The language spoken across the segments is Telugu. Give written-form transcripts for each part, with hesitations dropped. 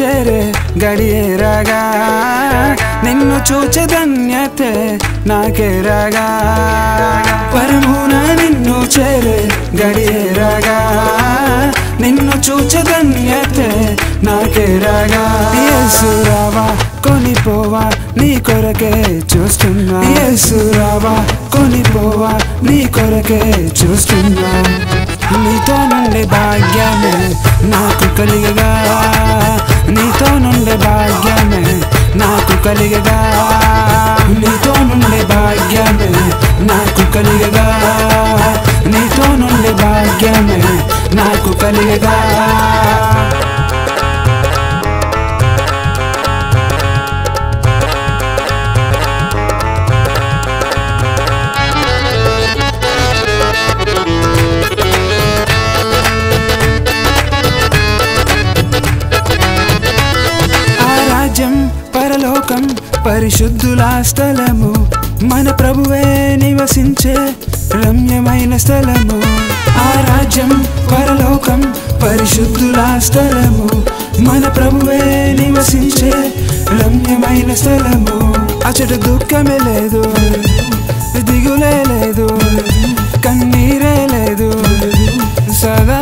చేరే గడియే రాగా నిన్ను చూచే ధన్యతే నాకే రాగా పరమున నిన్ను చేరే గడియే రాగా నిన్ను చూచే ధన్యతే నాకే రాగా యేసు రావా కొనిపోవా నీ కొరకే చూస్తున్నా యేసు రావా కొనిపోవా నీ కొరకే చూస్తున్నా నీతో నుండే భాగ్యమే నాకు కలిగగా నీతో నుండే భాగ్యమే నాకు కలిగగా నీతో నుండే భాగ్యమే నాకు కలిగగా నీతో నుండే భాగ్యమే నాకు కలిగగా పరలోకం పరిశుద్ధుల స్థలము మన ప్రభువే నివసించే రమ్యమైన స్థలము ఆ రాజ్యం పరలోకం పరిశుద్ధుల స్థలము మన ప్రభువే నివసించే రమ్యమైన స్థలము అచట దుఃఖమే లేదు దిగులే లేదు కన్నీరే లేదు సదా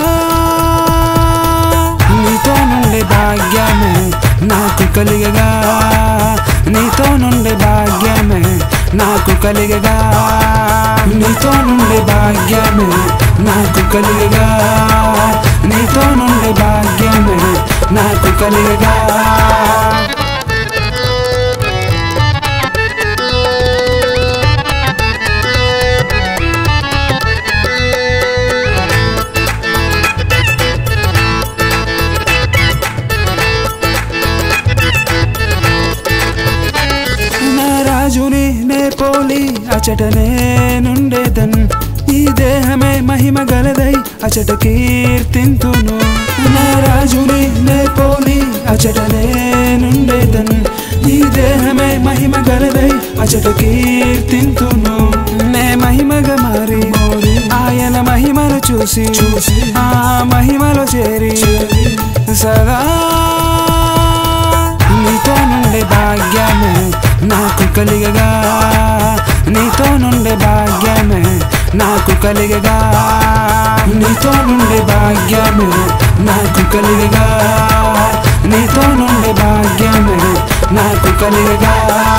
నీతో నుండే భాగ్యమే నాకు కలిగగా నీతో నుండే భాగ్యమే నాకు కలిగగా నీతో నుండే భాగ్యమే నాకు కలిగగా నీతో నుండే భాగ్యమే నాకు కలిగగా రాజుని నే పోలి అచటనే నుండేదన్ ఈ దేహమే మహిమ గలదై అచట కీర్తింతును నా రాజుని నే పోలి అచటనే నుండేదన్ ఈ దేహమే మహిమ గలదై అచట కీర్తింతును నే మహిమగా మారి ఆయన మహిమను చూసి ఆ మహిమలో చేరి సదా నీతో నుండే భాగ్యమే నాకు కలిగగా నీతో నుండే భాగ్యమే నాకు కలిగగా నీతో నుండే భాగ్యమే నాకు కలిగగా నీతో నుండే భాగ్యమే నాకు కలిగగా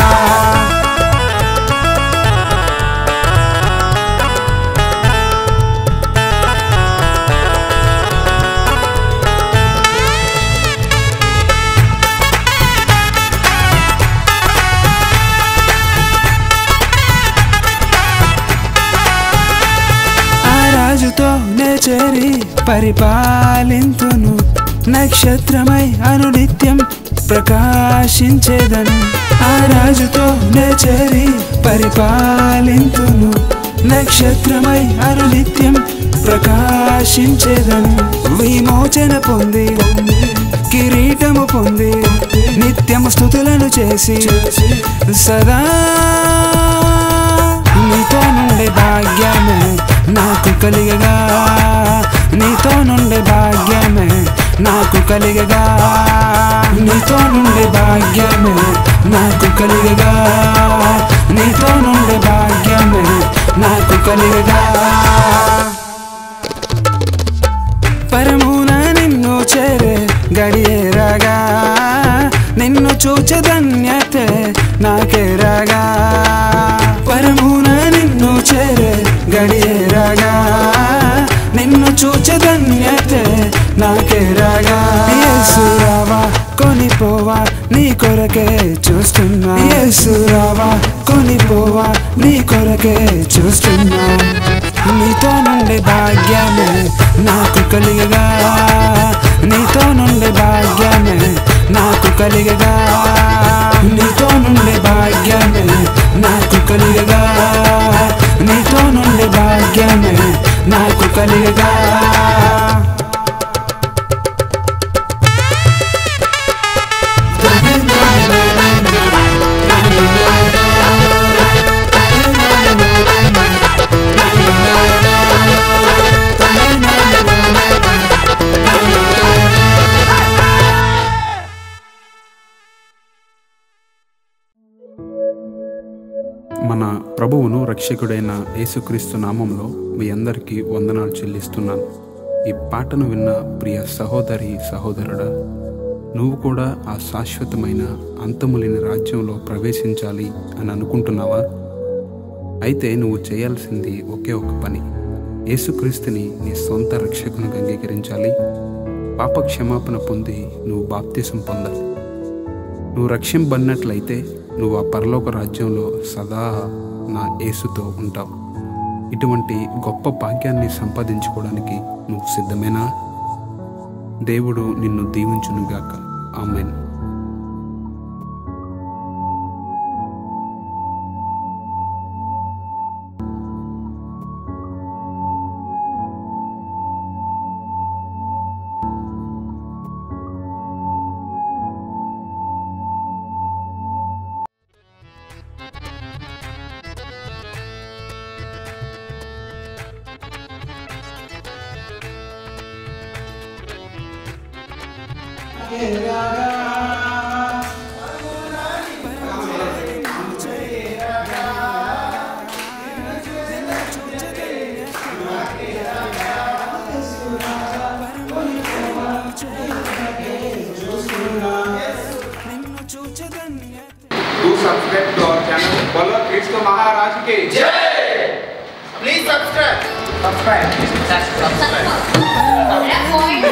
రాజుతో నే చేరి పరిపాలింతును నక్షత్రమై అనునిత్యం ప్రకాశించేదను ఆ రాజుతో నే చేరి పరిపాలింతును నక్షత్రమై అనునిత్యం ప్రకాశించేదను విమోచన పొంది కిరీటము పొంది నిత్యము స్తుతులను చేసి సదా నీతో నుండే భాగ్యమే నాకు కలిగగా నీతో నుండే భాగ్యమే నాకు కలిగగా నీతో నుండే భాగ్యమే నాకు కలిగగా నీతో నుండే భాగ్యమే నాకు కలిగగా పరమున నిన్ను చేరే గడియే రాగా నిన్ను చూచే ధన్యతే నాకే రాగా పరమున నిన్ను చేరే గడియే రాగా నిన్ను చూచే ధన్యతే నాకే రాగా యేసు రావా కొనిపోవా నీ కొరకే చూస్తున్నా యేసు రావా కొనిపోవా నీ కొరకే చూస్తున్నా నీతో నుండే భాగ్యమే నాకు కలిగగా నీతో నుండే భాగ్యమే నాకు కలిగగా నీతో నుండే భాగ్యమే నాకు కలిగగా నీతో నుండే భాగ్యమే నాకు కలిగగా ప్రభువును రక్షకుడైన యేసుక్రీస్తు నామంలో మీ అందరికీ వందనాలు చెల్లిస్తున్నాను. ఈ పాటను విన్న ప్రియ సహోదరి సహోదరుడా, నువ్వు కూడా ఆ శాశ్వతమైన అంతములేని రాజ్యంలో ప్రవేశించాలి అని అనుకుంటున్నావా? అయితే నువ్వు చేయాల్సింది ఒకే ఒక పని. యేసుక్రీస్తుని నీ సొంత రక్షకునిగా అంగీకరించాలి. పాప క్షమాపణ పొంది నువ్వు బాప్తిసం పొందాలి. నువ్వు రక్షింపబడినట్లయితే నువ్వు ఆ పరలోక రాజ్యంలో సదా నా యేసుతో ఉంటావు. ఇటువంటి గొప్ప భాగ్యాన్ని సంపాదించుకోవడానికి నువ్వు సిద్ధమేనా? దేవుడు నిన్ను దీవించునుగాక. ఆమేన్. Do subscribe to our channel. बोलो कृष्ण महाराज के जय. Please subscribe. Subscribe.